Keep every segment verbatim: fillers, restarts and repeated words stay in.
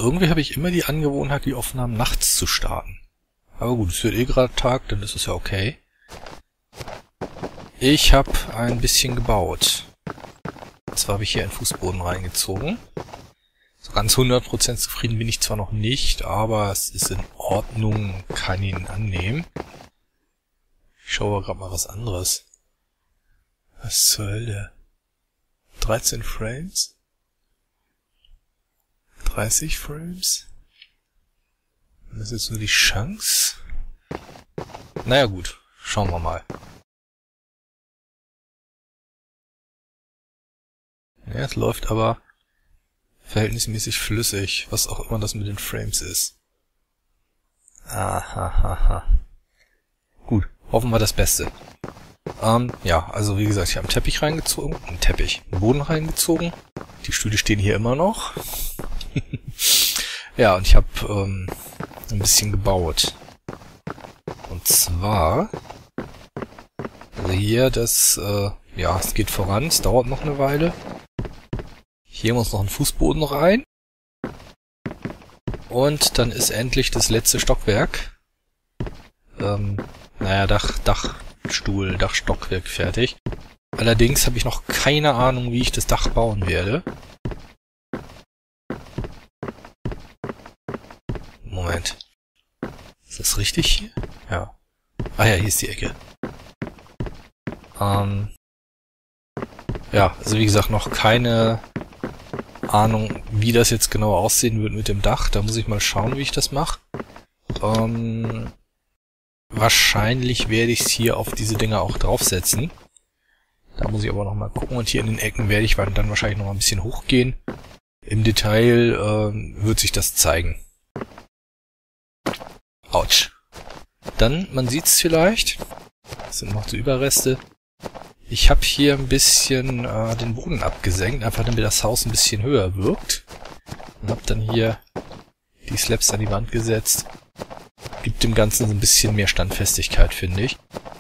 irgendwie habe ich immer die Angewohnheit, die Aufnahmen nachts zu starten. Aber gut, es wird eh gerade Tag, dann ist es ja okay. Ich habe ein bisschen gebaut. Und zwar habe ich hier einen Fußboden reingezogen. So ganz hundert Prozent zufrieden bin ich zwar noch nicht, aber es ist in Ordnung, kann ihn annehmen. Ich schaue gerade mal was anderes. Was zur Hölle? dreizehn Frames? dreißig Frames? Das ist jetzt nur die Chance? Naja gut, schauen wir mal. Ja, es läuft aber verhältnismäßig flüssig, was auch immer das mit den Frames ist. Ahahaha. Gut, hoffen wir das Beste. Ähm, ja, also wie gesagt, ich habe einen Teppich reingezogen, einen Teppich, einen Boden reingezogen. Die Stühle stehen hier immer noch. Ja, und ich habe ähm, ein bisschen gebaut. Und zwar, also hier das, äh, ja, es geht voran, es dauert noch eine Weile. Hier muss noch ein Fußboden rein. Und dann ist endlich das letzte Stockwerk. Ähm, naja, Dach, Dachstuhl, Dachstockwerk fertig. Allerdings habe ich noch keine Ahnung, wie ich das Dach bauen werde. Moment. Ist das richtig hier? Ja. Ah ja, hier ist die Ecke. Ähm, ja, also wie gesagt, noch keine Ahnung, wie das jetzt genau aussehen wird mit dem Dach. Da muss ich mal schauen, wie ich das mache. Ähm, wahrscheinlich werde ich es hier auf diese Dinger auch draufsetzen. Da muss ich aber noch mal gucken. Und hier in den Ecken werde ich dann wahrscheinlich noch mal ein bisschen hochgehen. Im Detail ähm, wird sich das zeigen. Autsch. Dann, man sieht es vielleicht. Das sind noch so Überreste. Ich habe hier ein bisschen äh, den Boden abgesenkt, einfach damit das Haus ein bisschen höher wirkt. Und habe dann hier die Slabs an die Wand gesetzt. Gibt dem Ganzen so ein bisschen mehr Standfestigkeit, finde ich.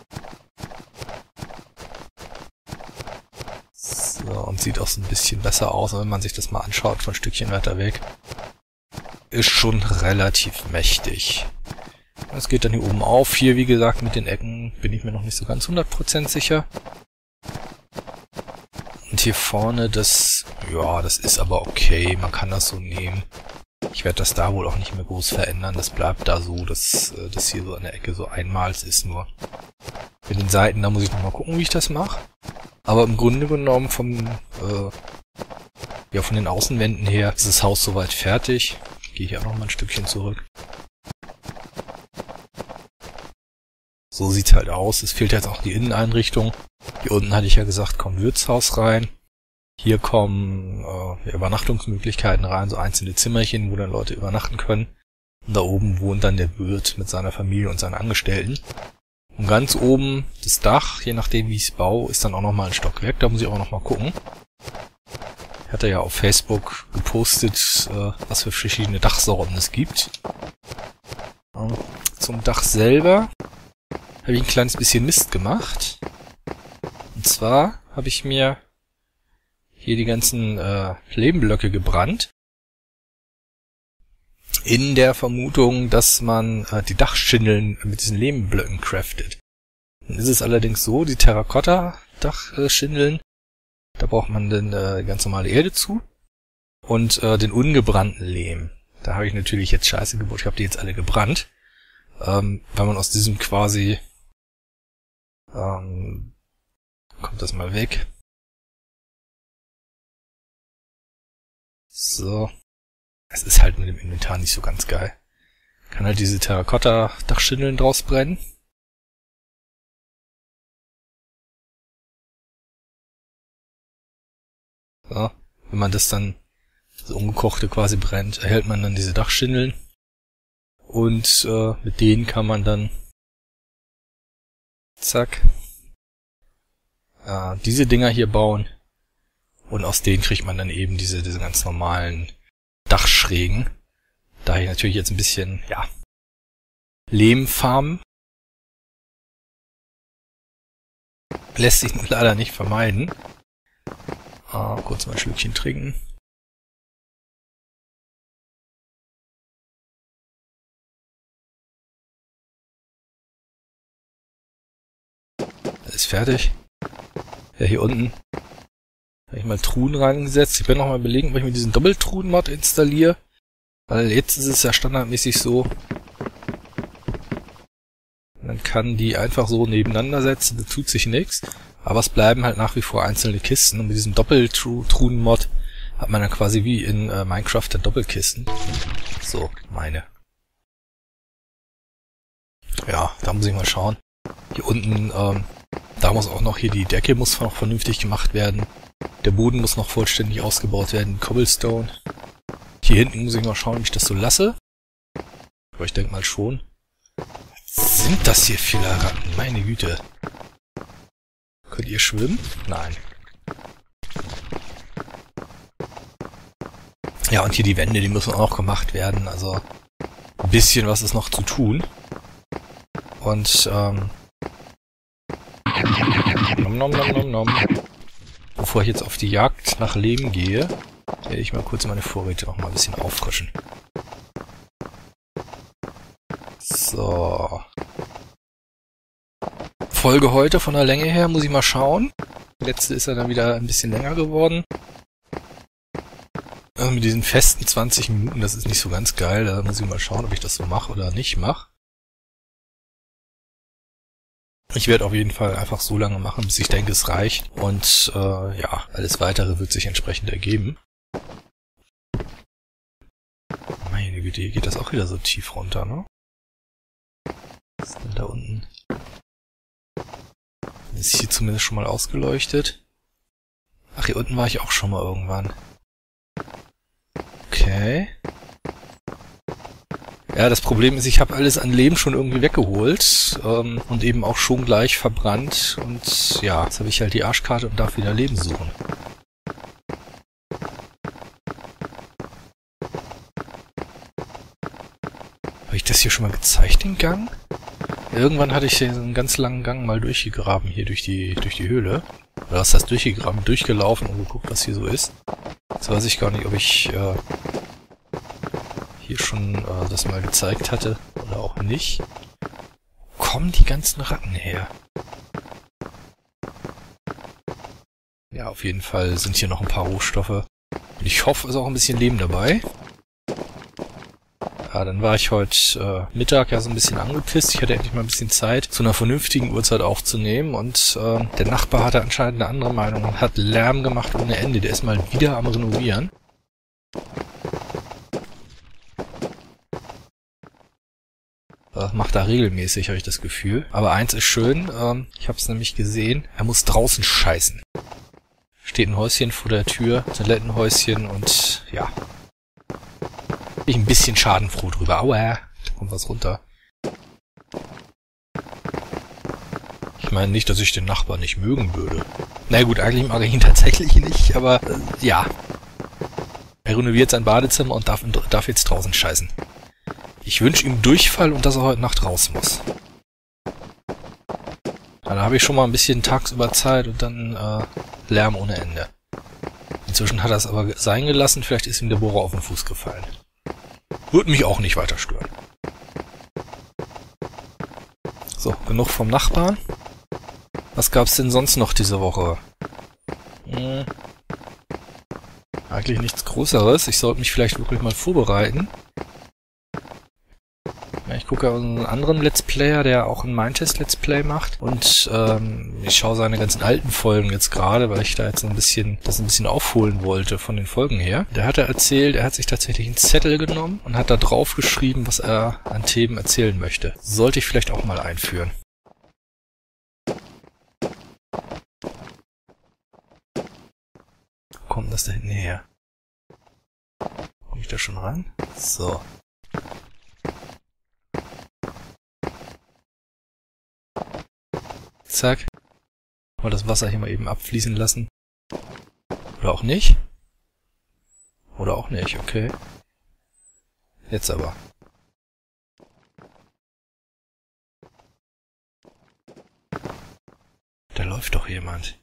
So, und sieht auch so ein bisschen besser aus, wenn man sich das mal anschaut, von ein Stückchen weiter weg. Ist schon relativ mächtig. Es geht dann hier oben auf. Hier, wie gesagt, mit den Ecken bin ich mir noch nicht so ganz hundert Prozent sicher. Und hier vorne, das, ja, das ist aber okay. Man kann das so nehmen. Ich werde das da wohl auch nicht mehr groß verändern. Das bleibt da so, dass das hier so an der Ecke so einmals ist nur. Mit den Seiten, da muss ich nochmal gucken, wie ich das mache. Aber im Grunde genommen vom, äh, ja, von den Außenwänden her ist das Haus soweit fertig. Ich gehe hier auch noch mal ein Stückchen zurück. So sieht's halt aus. Es fehlt jetzt auch die Inneneinrichtung. Hier unten hatte ich ja gesagt, kommt Wirtshaus rein. Hier kommen äh, Übernachtungsmöglichkeiten rein, so einzelne Zimmerchen, wo dann Leute übernachten können. Und da oben wohnt dann der Wirt mit seiner Familie und seinen Angestellten. Und ganz oben das Dach, je nachdem wie ich es baue, ist dann auch nochmal ein Stockwerk. Da muss ich auch nochmal gucken. Ich hatte ja auf Facebook gepostet, äh, was für verschiedene Dachsorten es gibt. Äh, zum Dach selber habe ich ein kleines bisschen Mist gemacht. Und zwar habe ich mir hier die ganzen äh, Lehmblöcke gebrannt. In der Vermutung, dass man äh, die Dachschindeln mit diesen Lehmblöcken craftet. Dann ist es allerdings so, die Terrakotta-Dachschindeln, da braucht man dann äh, ganz normale Erde zu. Und äh, den ungebrannten Lehm. Da habe ich natürlich jetzt Scheiße gebaut. Ich habe die jetzt alle gebrannt. Ähm, weil man aus diesem quasi ähm, kommt das mal weg. So. Es ist halt mit dem Inventar nicht so ganz geil. Kann halt diese Terrakotta-Dachschindeln draus brennen. So. Wenn man das dann, das Ungekochte quasi brennt, erhält man dann diese Dachschindeln. Und äh, mit denen kann man dann zack äh, diese Dinger hier bauen. Und aus denen kriegt man dann eben diese, diese ganz normalen Dachschrägen. Da ich natürlich jetzt ein bisschen, ja, Lehmfarmen. Lässt sich leider nicht vermeiden. Ah, kurz mal ein Schlückchen trinken. ist fertig. Ja, hier unten habe ich mal Truhen reingesetzt. Ich werde noch mal überlegen, ob ich mir diesen Doppeltruhen-Mod installiere. Weil jetzt ist es ja standardmäßig so, man kann die einfach so nebeneinander setzen, da tut sich nichts. Aber es bleiben halt nach wie vor einzelne Kisten. Und mit diesem Doppeltruhen-Mod hat man dann quasi wie in äh, Minecraft der Doppelkisten. So, meine. Ja, da muss ich mal schauen. Hier unten, ähm, da muss auch noch hier die Decke muss noch vernünftig gemacht werden. Der Boden muss noch vollständig ausgebaut werden. Cobblestone. Hier hinten muss ich mal schauen, wie ich das so lasse. Aber ich denke mal schon. Sind das hier viele Ratten? Meine Güte. Könnt ihr schwimmen? Nein. Ja, und hier die Wände, die müssen auch noch gemacht werden. Also ein bisschen was ist noch zu tun. Und, ähm... Nom, nom, nom, nom, nom. Bevor ich jetzt auf die Jagd nach Lehm gehe, werde ich mal kurz meine Vorräte noch mal ein bisschen auffrischen. So. Folge heute von der Länge her, muss ich mal schauen. Die letzte ist ja dann wieder ein bisschen länger geworden. Also mit diesen festen zwanzig Minuten, das ist nicht so ganz geil. Da muss ich mal schauen, ob ich das so mache oder nicht mache. Ich werde auf jeden Fall einfach so lange machen, bis ich denke, es reicht. Und äh, ja, alles Weitere wird sich entsprechend ergeben. Meine Güte, hier geht das auch wieder so tief runter, ne? Was ist denn da unten? Ist hier zumindest schon mal ausgeleuchtet. Ach, hier unten war ich auch schon mal irgendwann. Okay. Ja, das Problem ist, ich habe alles an Lehm schon irgendwie weggeholt ähm, und eben auch schon gleich verbrannt. Und ja, jetzt habe ich halt die Arschkarte und darf wieder Leben suchen. Habe ich das hier schon mal gezeigt, den Gang? Irgendwann hatte ich einen ganz langen Gang mal durchgegraben hier durch die durch die Höhle. Oder hast das durchgegraben, durchgelaufen und geguckt, was hier so ist. Jetzt weiß ich gar nicht, ob ich äh, hier schon äh, das mal gezeigt hatte oder auch nicht. Wo kommen die ganzen Ratten her? Ja, auf jeden Fall sind hier noch ein paar Rohstoffe. Und ich hoffe, es ist auch ein bisschen Leben dabei. Ja, dann war ich heute äh, Mittag ja so ein bisschen angepisst. Ich hatte endlich mal ein bisschen Zeit, zu einer vernünftigen Uhrzeit aufzunehmen. Und äh, der Nachbar hatte anscheinend eine andere Meinung und hat Lärm gemacht ohne Ende. Der ist mal wieder am Renovieren. Das macht er regelmäßig, habe ich das Gefühl. Aber eins ist schön, ähm, ich habe es nämlich gesehen, er muss draußen scheißen. Steht ein Häuschen vor der Tür, ein Toilettenhäuschen und ja. Bin ich ein bisschen schadenfroh drüber. Aua, da kommt was runter. Ich meine nicht, dass ich den Nachbarn nicht mögen würde. Na gut, eigentlich mag ich ihn tatsächlich nicht, aber äh, ja. Er renoviert sein Badezimmer und darf, darf jetzt draußen scheißen. Ich wünsche ihm Durchfall und dass er heute Nacht raus muss. Dann habe ich schon mal ein bisschen tagsüber Zeit und dann äh, Lärm ohne Ende. Inzwischen hat er es aber sein gelassen, vielleicht ist ihm der Bohrer auf den Fuß gefallen. Würde mich auch nicht weiter stören. So, genug vom Nachbarn. Was gab's denn sonst noch diese Woche? Hm. Eigentlich nichts Größeres. Ich sollte mich vielleicht wirklich mal vorbereiten. Ich gucke einen anderen Let's Player, der auch ein Mindtest Let's Play macht. Und ähm, ich schaue seine ganzen alten Folgen jetzt gerade, weil ich da jetzt ein bisschen das ein bisschen aufholen wollte von den Folgen her. Der hat er erzählt, er hat sich tatsächlich einen Zettel genommen und hat da drauf geschrieben, was er an Themen erzählen möchte. Sollte ich vielleicht auch mal einführen. Wo kommt das da hinten her? Komme ich da schon ran? So. Zack. Mal das Wasser hier mal eben abfließen lassen. Oder auch nicht. Oder auch nicht, okay. Jetzt aber. Da läuft doch jemand.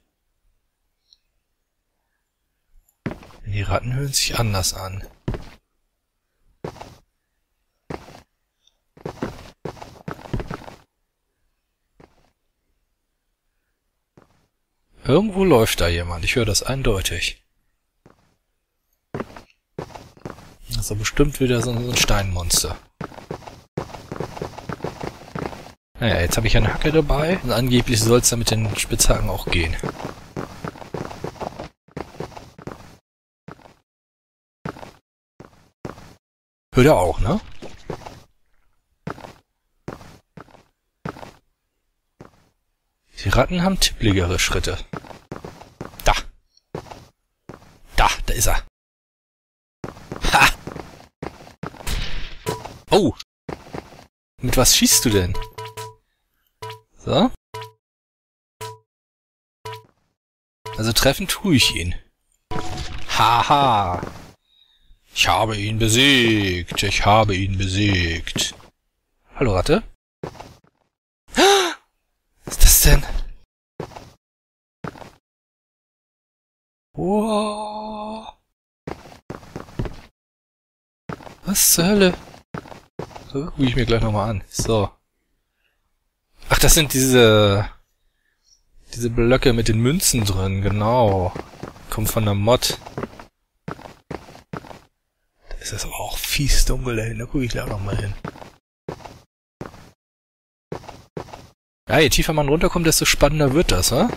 Die Ratten hören sich anders an. Irgendwo läuft da jemand. Ich höre das eindeutig. Das ist doch bestimmt wieder so ein Steinmonster. Naja, jetzt habe ich eine Hacke dabei. Und angeblich soll es da mit den Spitzhacken auch gehen. Hört er auch, ne? Die Ratten haben tippligere Schritte. Da. Da, da ist er. Ha! Oh! Mit was schießt du denn? So. Also treffen tue ich ihn. Haha! Ich habe ihn besiegt. Ich habe ihn besiegt. Hallo, Ratte? Was ist das denn? Wow. Was zur Hölle? So, gucke ich mir gleich nochmal an. So. Ach, das sind diese... Diese Blöcke mit den Münzen drin, genau. Kommt von der Mod. Da ist das aber auch fies dunkel dahin. Da gucke ich gleich nochmal hin. Ja, je tiefer man runterkommt, desto spannender wird das, wa?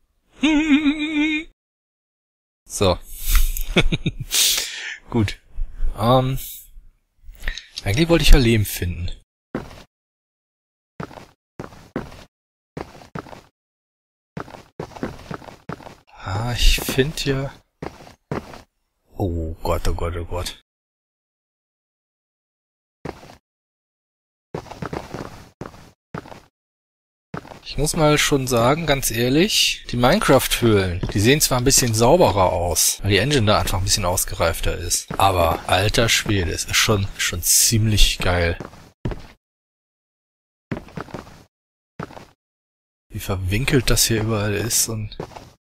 So. Gut. Ähm... Eigentlich wollte ich ja Lehm finden. Ah, ich finde ja... Oh Gott, oh Gott, oh Gott. Ich muss mal schon sagen, ganz ehrlich, die Minecraft-Höhlen, die sehen zwar ein bisschen sauberer aus, weil die Engine da einfach ein bisschen ausgereifter ist. Aber, alter Schwede, es ist schon, schon ziemlich geil. Wie verwinkelt das hier überall ist und...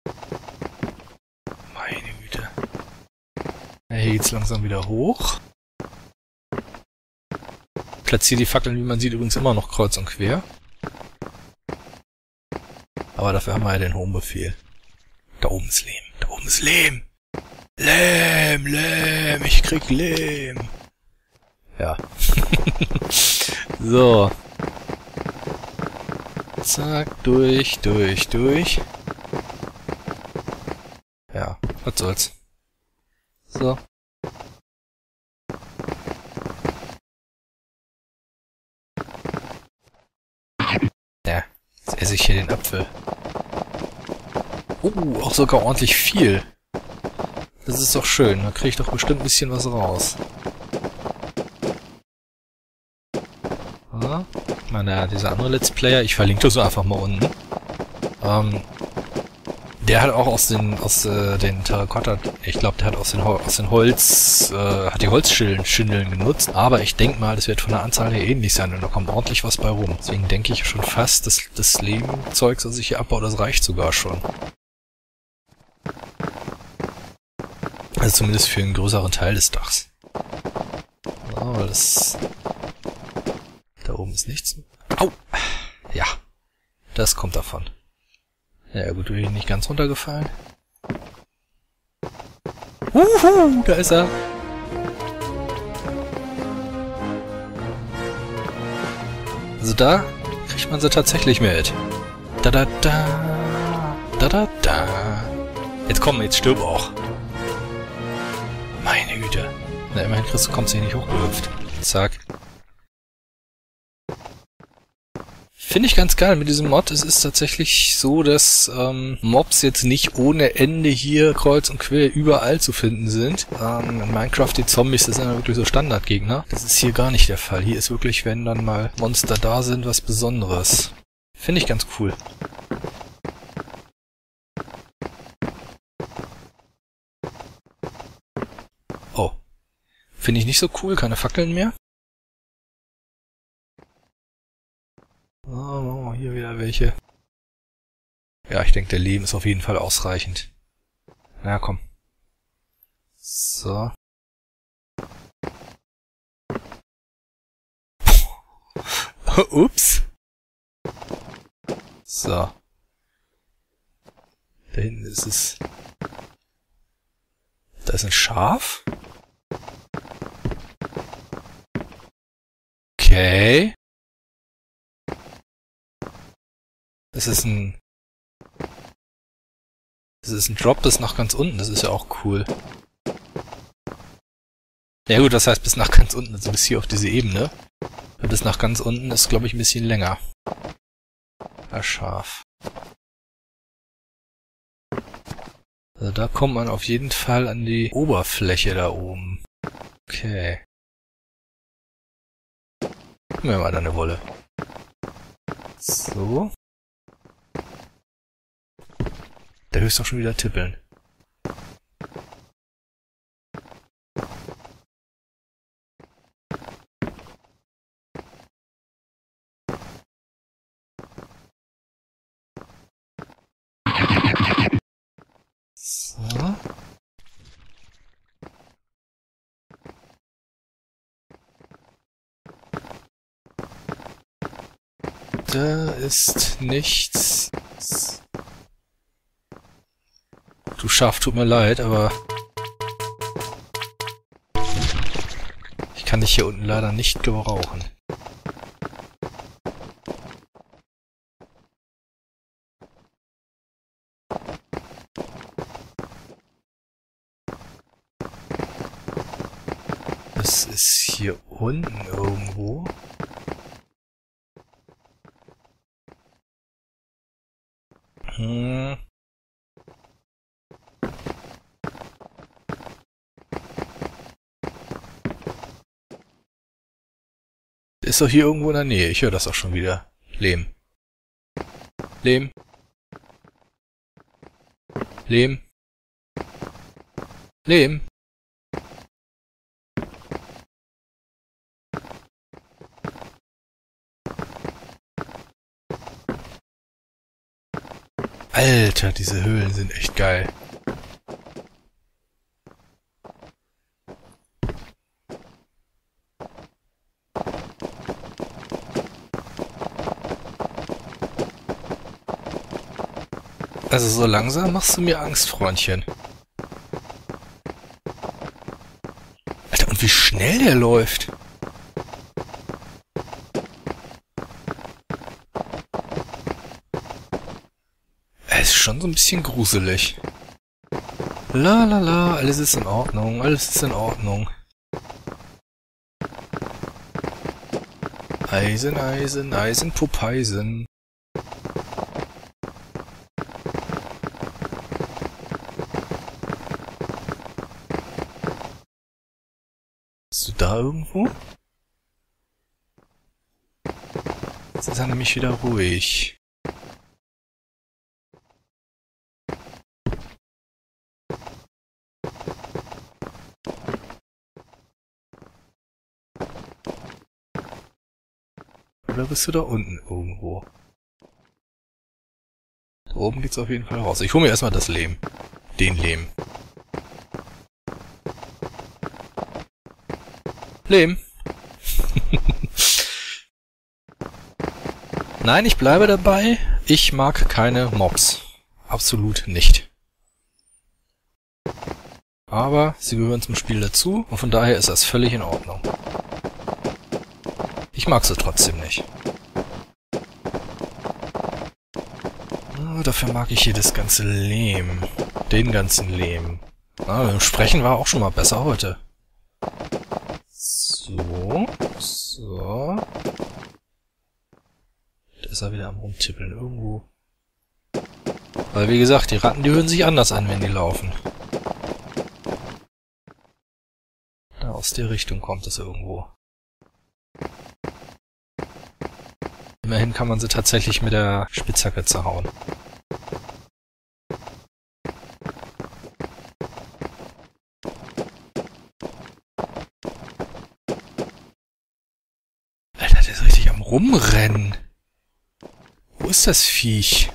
Meine Güte. Ja, hier geht's langsam wieder hoch. Platziere die Fackeln, wie man sieht, übrigens immer noch kreuz und quer. Aber dafür haben wir ja den Home-Befehl. Da oben ist Lehm. Da oben ist Lehm. Lehm, Lehm, ich krieg Lehm. Ja. So. Zack, durch, durch, durch. Ja, was soll's. So. Ja, jetzt esse ich hier den Apfel. Oh, auch sogar ordentlich viel. Das ist doch schön. Da kriege ich doch bestimmt ein bisschen was raus. Ja, meine, dieser andere Let's Player, ich verlinke das einfach mal unten. Ähm, der hat auch aus den aus äh, den Terrakotta, ich glaube, der hat aus den aus den Holz, äh, hat die Holzschindeln Schindeln genutzt. Aber ich denke mal, das wird von der Anzahl her ähnlich sein und da kommt ordentlich was bei rum. Deswegen denke ich schon fast, dass das Lehmzeug, das ich hier abbaue, das reicht sogar schon. Also zumindest für einen größeren Teil des Dachs. So, weil das... Da oben ist nichts. Au! Ja, das kommt davon. Ja gut, bin ich nicht ganz runtergefallen. Uhu, da ist er! Also da kriegt man sie tatsächlich mit. Da da da. Da da da. Jetzt komm, jetzt stirb auch. Meine Güte. Na, immerhin kriegst du, kommst du hier nicht hochgehüpft. Zack. Finde ich ganz geil mit diesem Mod. Es ist tatsächlich so, dass ähm, Mobs jetzt nicht ohne Ende hier kreuz und quer überall zu finden sind. Ähm, in Minecraft die Zombies, das sind ja wirklich so Standardgegner. Das ist hier gar nicht der Fall. Hier ist wirklich, wenn dann mal Monster da sind, was Besonderes. Finde ich ganz cool. Oh. Finde ich nicht so cool. Keine Fackeln mehr. Oh, hier wieder welche. Ja, ich denke, der Lehm ist auf jeden Fall ausreichend. Na komm. So. Ups. So. Da hinten ist es... Da ist ein Schaf. Okay. Das ist ein... Das ist ein Drop bis nach ganz unten. Das ist ja auch cool. Ja gut, das heißt bis nach ganz unten, also bis hier auf diese Ebene. Bis nach ganz unten ist, glaube ich, ein bisschen länger. Ja, scharf. Also da kommt man auf jeden Fall an die Oberfläche da oben. Okay. Gucken wir mal deine Wolle. So. Der höchst doch schon wieder tippeln. So. Da ist nichts. Du Schaf, tut mir leid, aber ich kann dich hier unten leider nicht gebrauchen. Das ist hier unten irgendwo. Hm. Ist doch hier irgendwo in der Nähe. Ich höre das auch schon wieder. Lehm. Lehm. Lehm. Lehm. Alter, diese Höhlen sind echt geil. Also so langsam machst du mir Angst, Freundchen. Alter, und wie schnell der läuft. Er ist schon so ein bisschen gruselig. La la la, alles ist in Ordnung, alles ist in Ordnung. Eisen, Eisen, Eisen, Pupeisen. Bist du da irgendwo? Jetzt ist er nämlich wieder ruhig. Oder bist du da unten irgendwo? Da oben geht's auf jeden Fall raus. Ich hole mir erstmal das Lehm. Den Lehm. Lehm. Nein, ich bleibe dabei. Ich mag keine Mobs. Absolut nicht. Aber sie gehören zum Spiel dazu und von daher ist das völlig in Ordnung. Ich mag sie trotzdem nicht. Oh, dafür mag ich hier das ganze Lehm. Den ganzen Lehm. Ah, Sprechen war auch schon mal besser heute. So. So. Da ist er wieder am Rumtippeln irgendwo. Weil wie gesagt, die Ratten, die hören sich anders an, wenn die laufen. Da aus der Richtung kommt es irgendwo. Immerhin kann man sie tatsächlich mit der Spitzhacke zerhauen. Alter, der ist richtig am Rumrennen. Wo ist das Viech?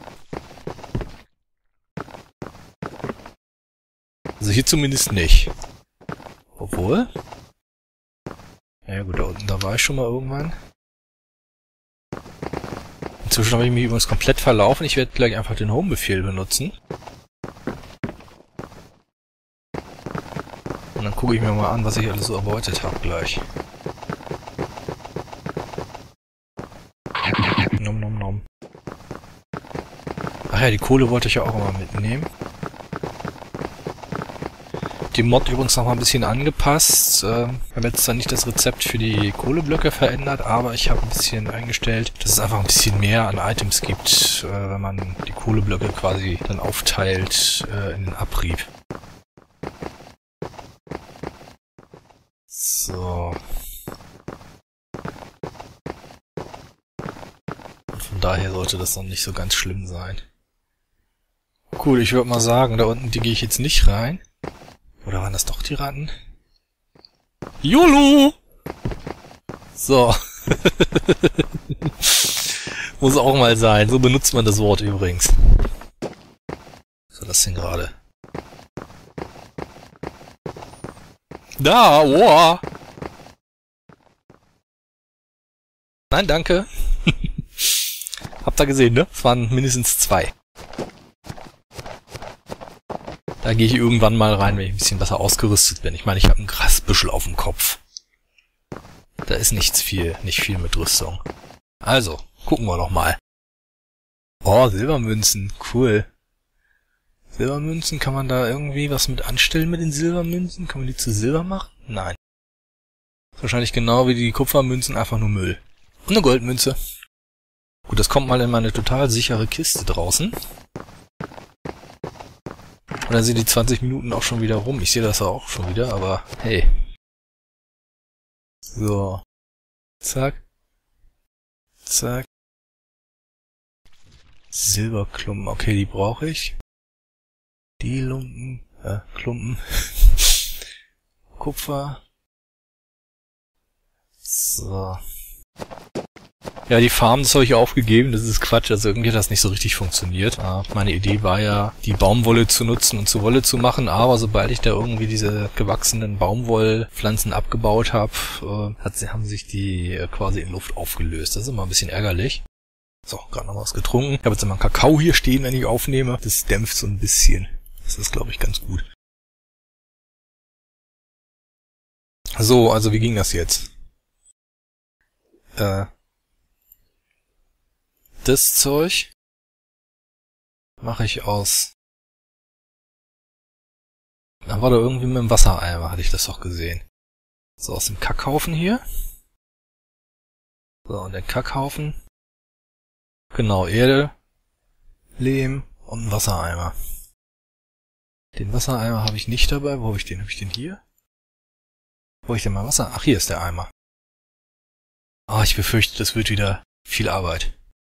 Also hier zumindest nicht. Obwohl? Ja gut, da unten, da war ich schon mal irgendwann. Inzwischen habe ich mich übrigens komplett verlaufen. Ich werde gleich einfach den Home-Befehl benutzen. Und dann gucke ich mir mal an, was ich alles so erbeutet habe gleich. Nom nom nom. Ach ja, die Kohle wollte ich ja auch immer mitnehmen. Die Mod übrigens noch mal ein bisschen angepasst. Ich habe jetzt zwar nicht das Rezept für die Kohleblöcke verändert, aber ich habe ein bisschen eingestellt, dass es einfach ein bisschen mehr an Items gibt, wenn man die Kohleblöcke quasi dann aufteilt in den Abrieb. So. Und von daher sollte das noch nicht so ganz schlimm sein. Gut, ich würde mal sagen, da unten, die gehe ich jetzt nicht rein. Oder waren das doch die Ratten? YOLO! So. Muss auch mal sein. So benutzt man das Wort übrigens. Was war das denn gerade? Da, wow. Nein, danke. Habt ihr gesehen, ne? Es waren mindestens zwei. Da gehe ich irgendwann mal rein, wenn ich ein bisschen besser ausgerüstet bin. Ich meine, ich habe ein Grasbüschel auf dem Kopf. Da ist nichts viel, nicht viel mit Rüstung. Also, gucken wir doch mal. Oh, Silbermünzen, cool. Silbermünzen, kann man da irgendwie was mit anstellen mit den Silbermünzen? Kann man die zu Silber machen? Nein. Ist wahrscheinlich genau wie die Kupfermünzen, einfach nur Müll. Und eine Goldmünze. Gut, das kommt mal in meine total sichere Kiste draußen. Und dann sind die zwanzig Minuten auch schon wieder rum. Ich sehe das auch schon wieder, aber hey. So. Zack. Zack. Silberklumpen. Okay, die brauche ich. Die Lumpen. Äh, Klumpen. Kupfer. So. Ja, die Farm, das habe ich aufgegeben, das ist Quatsch, also irgendwie hat das nicht so richtig funktioniert. Meine Idee war ja, die Baumwolle zu nutzen und zu Wolle zu machen, aber sobald ich da irgendwie diese gewachsenen Baumwollpflanzen abgebaut habe, äh, haben sich die äh, quasi in Luft aufgelöst. Das ist immer ein bisschen ärgerlich. So, gerade noch was getrunken. Ich habe jetzt immer einen Kakao hier stehen, wenn ich aufnehme. Das dämpft so ein bisschen. Das ist, glaube ich, ganz gut. So, also wie ging das jetzt? Äh... Das Zeug mache ich aus. Da war da irgendwie mit dem Wassereimer, hatte ich das doch gesehen. So, aus dem Kackhaufen hier. So, und der Kackhaufen. Genau, Erde, Lehm und ein Wassereimer. Den Wassereimer habe ich nicht dabei. Wo habe ich den? Habe ich den hier? Wo habe ich denn mal Wasser? Ach, hier ist der Eimer. Ah, ich befürchte, das wird wieder viel Arbeit.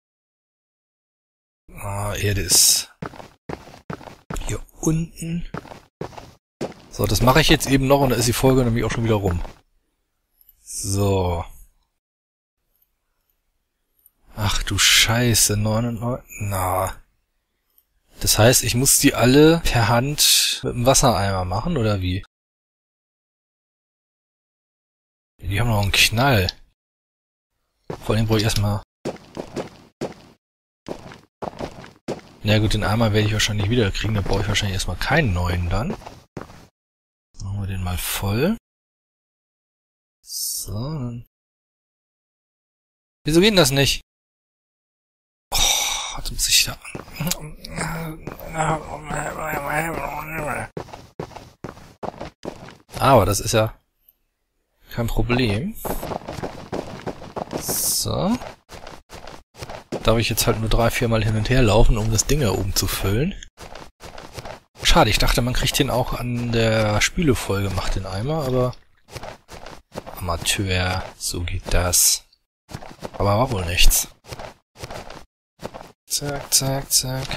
Ah, Erde ist hier unten. So, das mache ich jetzt eben noch und da ist die Folge nämlich auch schon wieder rum. So. Ach du Scheiße, neunundneunzig. Na. Das heißt, ich muss die alle per Hand mit dem Wassereimer machen, oder wie? Die haben noch einen Knall. Vor allem brauche ich erstmal... Na gut, den Eimer werde ich wahrscheinlich wieder kriegen, da brauche ich wahrscheinlich erstmal keinen neuen dann. Machen wir den mal voll. So. Wieso geht denn das nicht? Oh, jetzt muss ich da... Aber das ist ja kein Problem. So. Darf ich jetzt halt nur drei, vier Mal hin und her laufen, um das Ding da oben zu füllen. Schade, ich dachte, man kriegt den auch an der Spülefolge gemacht, den Eimer, aber... Amateur, so geht das. Aber war wohl nichts. Zack, zack, zack.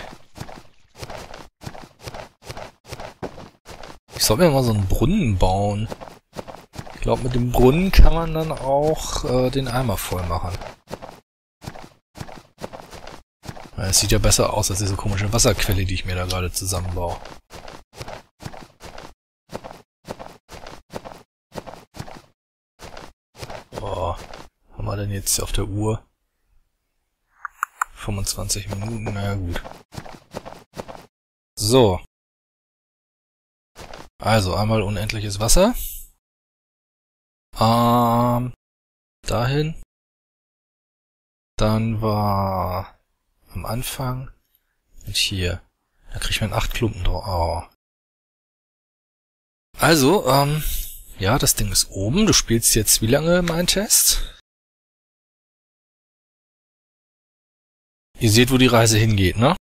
Ich soll mir mal so einen Brunnen bauen. Ich glaube, mit dem Brunnen kann man dann auch äh, den Eimer voll machen. Es sieht ja besser aus als diese komische Wasserquelle, die ich mir da gerade zusammenbaue. Oh, haben wir denn jetzt auf der Uhr? fünfundzwanzig Minuten, naja gut. So. Also einmal unendliches Wasser. Ähm, dahin. Dann war am Anfang und hier. Da kriegt man acht Klumpen drauf. Oh. Also, ähm, ja, das Ding ist oben. Du spielst jetzt wie lange meinen Test? Ihr seht, wo die Reise hingeht, ne?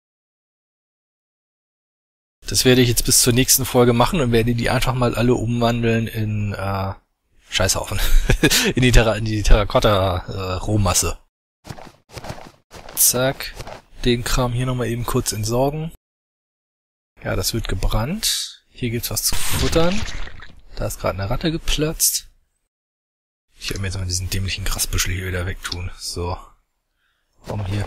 Das werde ich jetzt bis zur nächsten Folge machen und werde die einfach mal alle umwandeln in, äh, Scheißhaufen. in die, Terra in die Terrakotta-Rohmasse. Äh, Zack. Den Kram hier nochmal eben kurz entsorgen. Ja, das wird gebrannt. Hier gibt's was zu futtern. Da ist gerade eine Ratte geplatzt. Ich werde mir jetzt mal diesen dämlichen Grasbüschel hier wieder wegtun. So. Komm hier.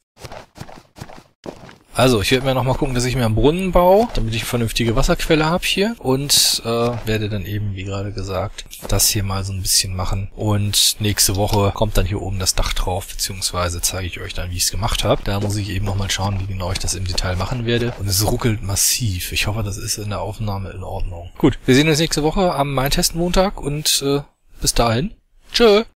Also, ich werde mir nochmal gucken, dass ich mir einen Brunnen baue, damit ich eine vernünftige Wasserquelle habe hier. Und äh, werde dann eben, wie gerade gesagt, das hier mal so ein bisschen machen. Und nächste Woche kommt dann hier oben das Dach drauf, beziehungsweise zeige ich euch dann, wie ich es gemacht habe. Da muss ich eben nochmal schauen, wie genau ich das im Detail machen werde. Und es ruckelt massiv. Ich hoffe, das ist in der Aufnahme in Ordnung. Gut, wir sehen uns nächste Woche am Mein-Test-Montag und äh, bis dahin. Tschö!